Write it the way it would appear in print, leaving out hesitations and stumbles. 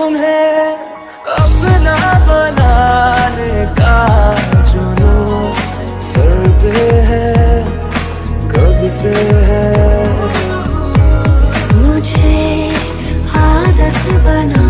तुम्हें अपना बनाने का जुनून सर पे है, कब से है। मुझे आदत बना